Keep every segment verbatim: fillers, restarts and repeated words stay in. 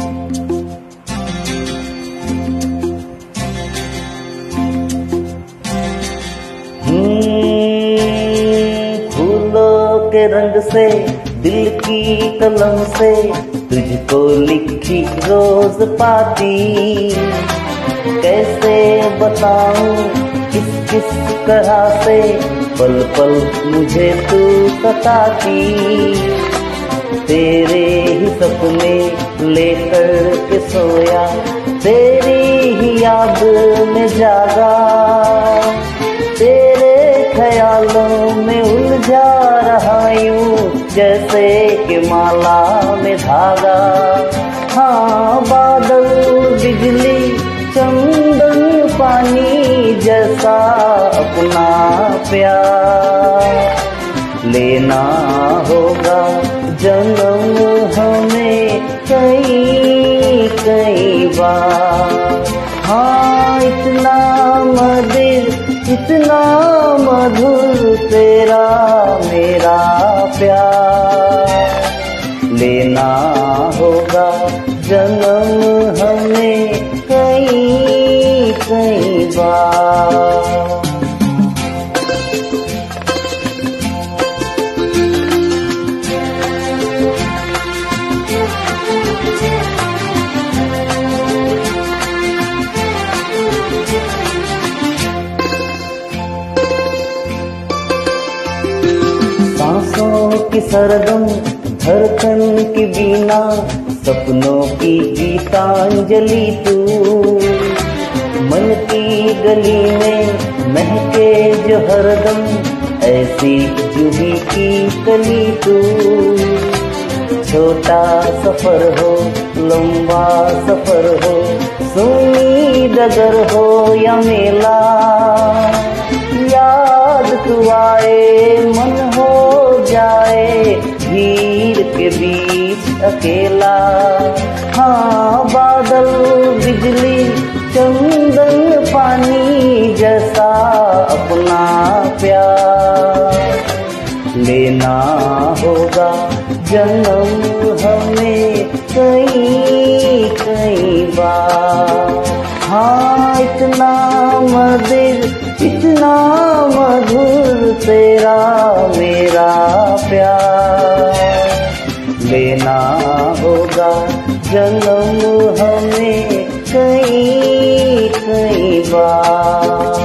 फूलों के रंग से दिल की कलम से तुझको लिखी रोज पाती, कैसे बताऊं किस किस तरह से पल पल मुझे तू सताती। तेरे ही सपने लेकर के सोया, तेरी ही याद में जागा, तेरे ख्यालों में उलझा रहा यूं जैसे कि माला में धागा। हाँ, बादल बिजली चंदन पानी जैसा अपना प्यार लेना होगा जन्म हमें कई कई बार। हाँ, इतना मधुर इतना मधुर तेरा मेरा प्यार लेना होगा जन्म हमें कई कई बार। सांसों की सरगम धड़कन की बीना, सपनों की गीतांजलि तू, मन की गली में महके जो हरदम ऐसी जूही की कली तू। छोटा सफर हो लंबा सफर हो, सुनी डगर हो या मेला, याद तू आए मन हो जाए भीड़ के बीच अकेला। हाँ, बादल बिजली चंदन पानी जैसा अपना प्यार लेना होगा जन्म हमें कई कई बार। हाँ, इतना मधुर इतना मधुर तेरा मेरा प्यार लेना होगा जन्म हमें कई कई बार।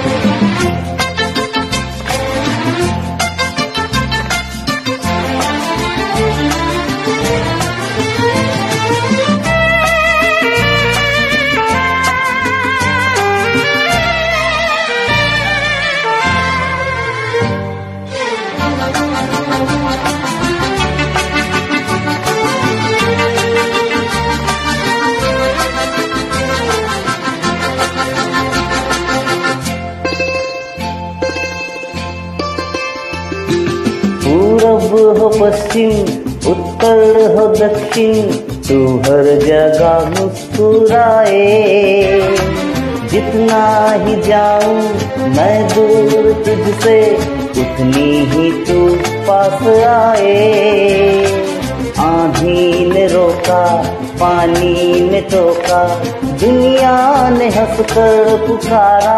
पूरब हो पश्चिम उत्तर हो दक्षिण, तू हर जगह मुस्कुराए। जितना ही जाऊं मैं दूर तुझसे, उतनी ही तू पास आए। आंधी ने रोका पानी ने टोका, दुनिया ने हंसकर पुकारा।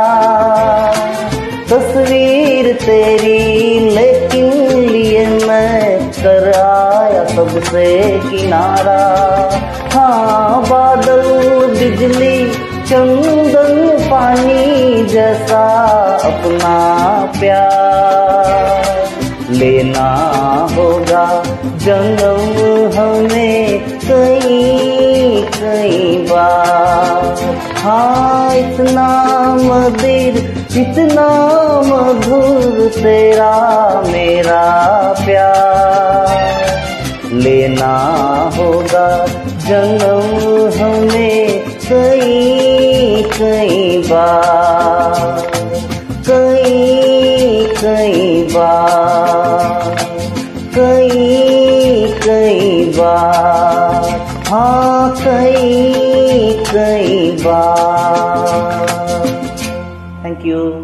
तस्वीर तेरी लेकिन लिए मैं कर आया सबसे किनारा। हाँ, बादल बिजली चंदन पानी जैसा अपना प्यार लेना होगा जन्म हमें कई कई बार। हाँ, इतना मधुर इतना मधुर तेरा मेरा प्यार लेना होगा जन्म हमें कई कई बार कई कई बार कई कई बार। हाँ, कई कई बार। Thank you.